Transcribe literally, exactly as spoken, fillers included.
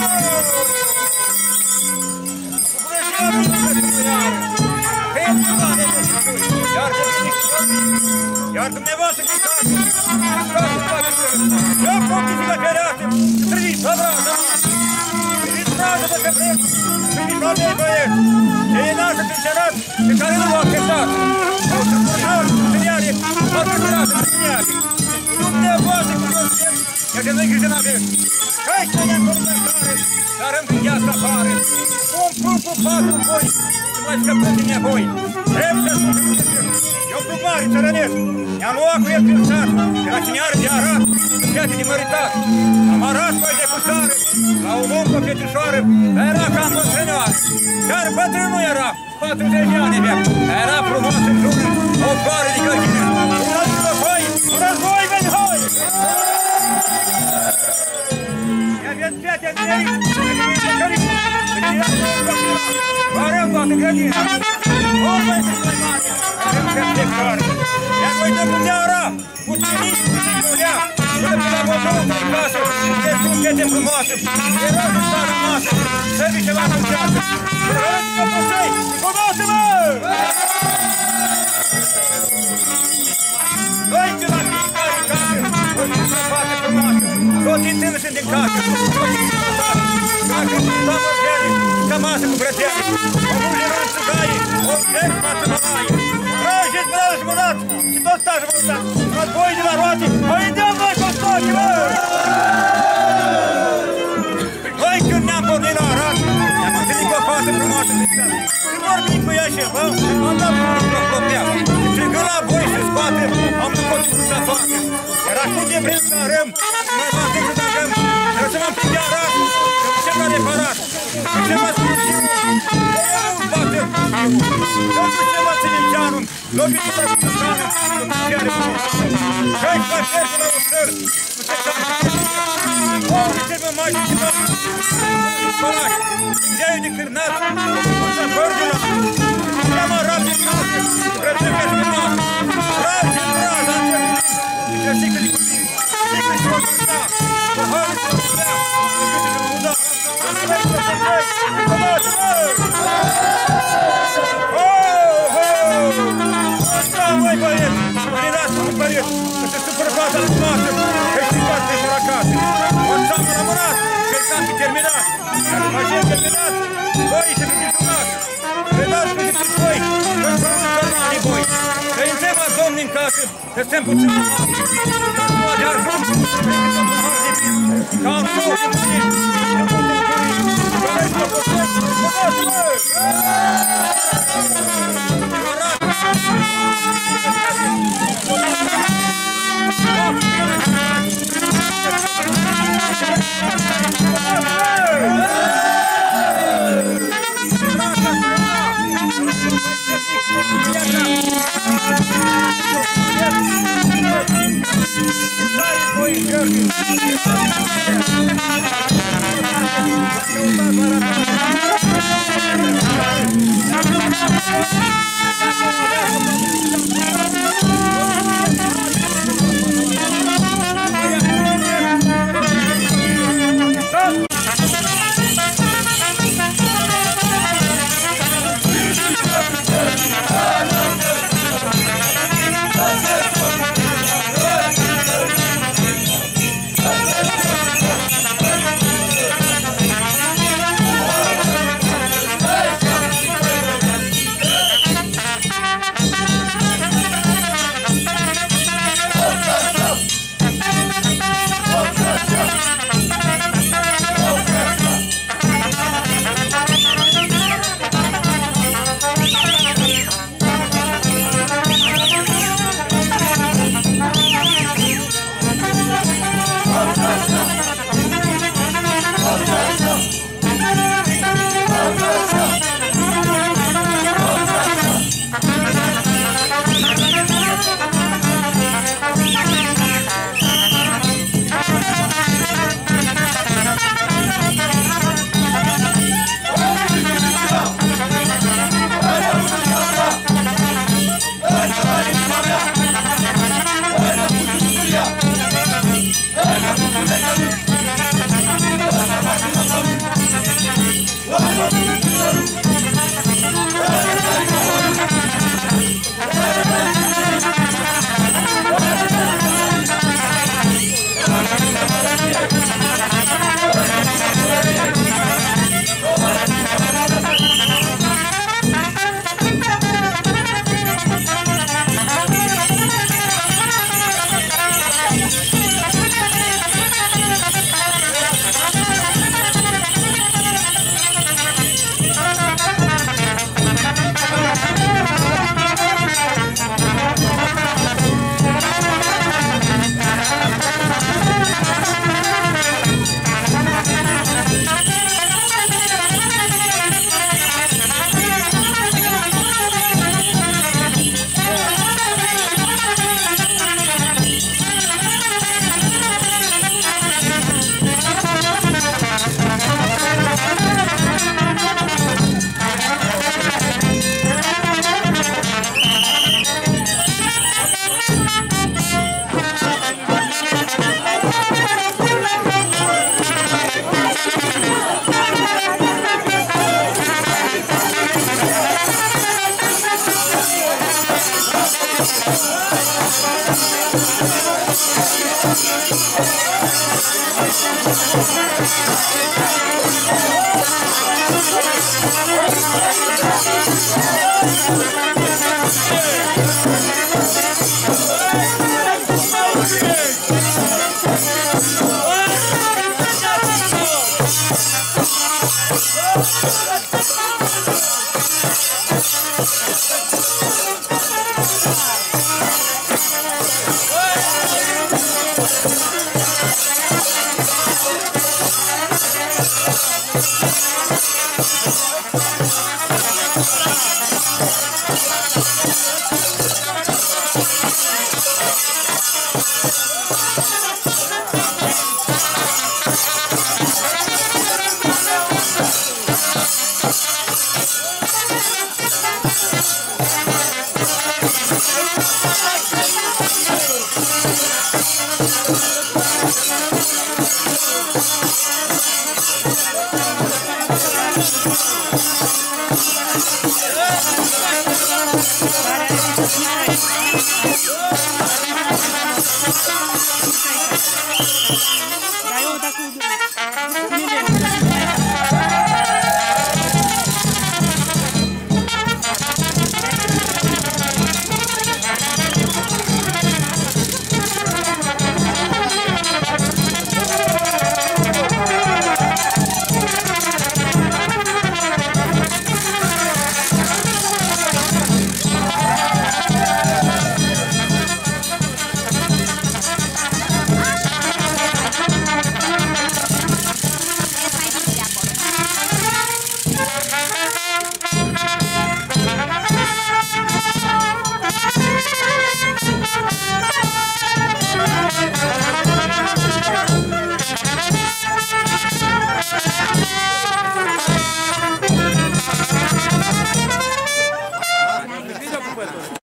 Iar dumneavoastră din casă, eu copii la fereastră, priviți la brață, priviți brață de vreți, priviți la mei băieți, cei nașă pensionați pe care nu v-au acceptat, au străpurnați familiare, au străpurnați familiare. Dumneavoastră cu toți suntem, iar de noi grijă n-avem. Hai să ne-am comunitare, dar îmi viața afară, un plumb cu patru voi, să mai scăpăm din ea voi. Trebuie să spun eu plumb mare, țărănesc, ne-am luat cu el prin sat, era cine are de arat, în viață de măritat. Am arat mai de cusare, la un om cu o fetișoară, dar era cam bătrânioară. Dar bătrân nu era, patruzeci de ani avea, dar era frumoasă în lună, o floare de gălgină. Un război, un război, veni hoi! Ia-mi prieteni mei, să ne veni de cărică, să ne ia de copila, varăm toată grădina. O, băi, să-i mai mare, avem că-mi floare. Iar noi dăm de ara, cu trimiți, cu trimițulea, până pe la motorul în casă, de sunt fete frumoase, de rost în țară masă, să vi ceva în ceasă. Răți pe pusei, frumoase-mă! Noi pe la fiecare casă, o să facă frumoasă, toți întâlni sunt din casă, toți sunt din casă, casă cu doamă zele, ca masă cu brățele, o multe rând țăgaie, o veci față mănaie. Răjeți, brălă și mânați, și toți stași mănați, război de la roate, mă ideam noi cu stochi, mă! Noi când ne-am pornit la Arad, ne-am întâlnit cu o fată frumoasă din țară. Și vorbim cu ea și bă, am dat cu o copea. Strigând la boi și scoate, am nu continuat să facă. Era cum de vrem să arăm, noi m-am zis să dăgăm, trebuie să mă împing de Arad, să ducem la reparat. Și ce mă spun și eu, eu nu-mi bată fiul. Să ducem la Ținicianul, lovitură cu țărană, să duceare cu țărană. Și-ai facer pe la o țăr, cu țărană cu țărană. O, uite-mă mai și ceva, spălași, îngeiul de cârnat, cu să părgula, i-am arat din casă, rătăcă și masă, rar și braz, am cerut, și trăsică de cuvinte, sică și o sărta, cu hărul și o sărea, cu câte și o muda, am trăit să se trăi, cu masă, mă! Ho, ho! Asta, măi băieți, mărinați cu băieți, că se supără fața la masă, că-i stricați de la casă. O țamă rămânat, că-i cam terminat, iar facem terminat, voi să fiți sunați. Vedați cu ziceți voi, că-mi părut cărmanii voi. Că-i întreba domni în casă, că stăm puțin în masă. Dar nu de ajuns, că-i să mă har de bine. Că am două de mâine, că pot în curii, că vezi că postez, că poți, mă! Thank you.